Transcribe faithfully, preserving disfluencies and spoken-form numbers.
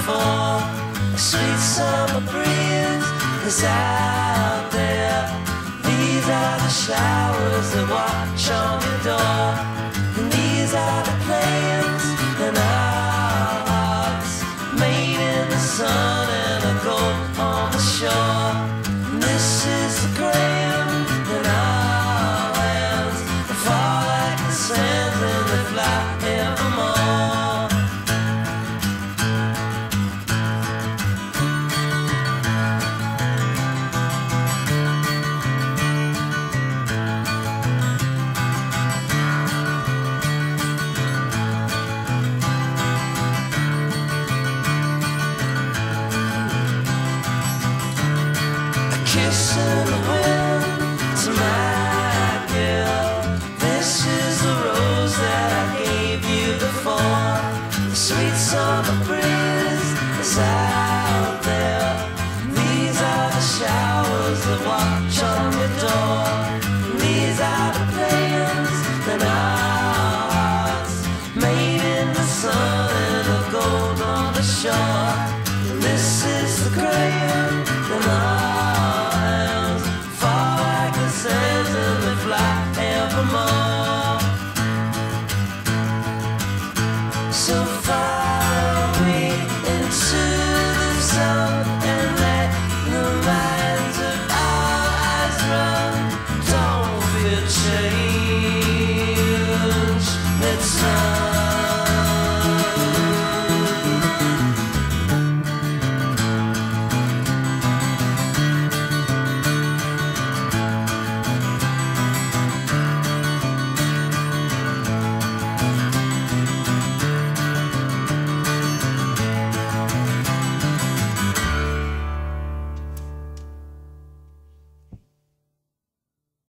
before. A sweet summer breeze is out there. These are the showers that watch on your door. And these are the plans and our hearts, made in the sun and a gold on the shore. And this is the grand in our hands, they fall like the sands and they fly evermore. Kiss in the wind to my girl. This is the rose that I gave you before. The sweet summer breeze is out there. These are the showers that watch on your door. These are the plans and our hearts, made in the sun and the gold on the shore. This is the grand and our and they fly evermore. So follow me into the sun and let the minds of our eyes run. Don't fear change, it's time.